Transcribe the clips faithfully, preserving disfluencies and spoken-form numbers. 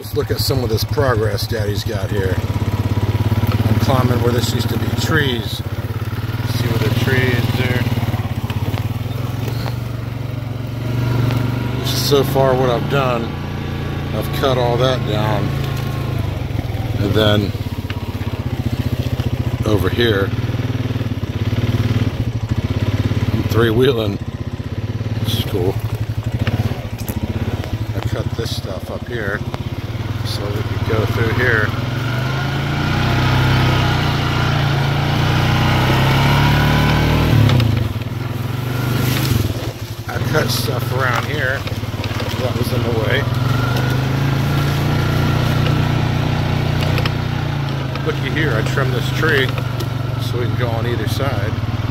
Let's look at some of this progress Daddy's got here. I'm climbing where this used to be trees. See where the tree is there? So far what I've done, I've cut all that down. And then over here, I'm three-wheeling. This is cool. I cut this stuff up here so we could go through here. I cut stuff around here that was in the way. Looky here, I trimmed this tree so we can go on either side.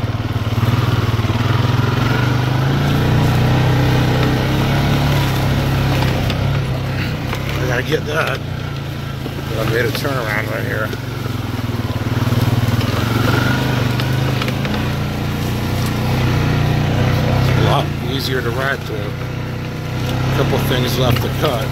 I gotta get that, but I made a turnaround right here. It's a lot easier to ride through. A couple things left to cut.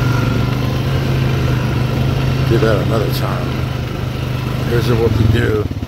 Do that another time. Here's what we do.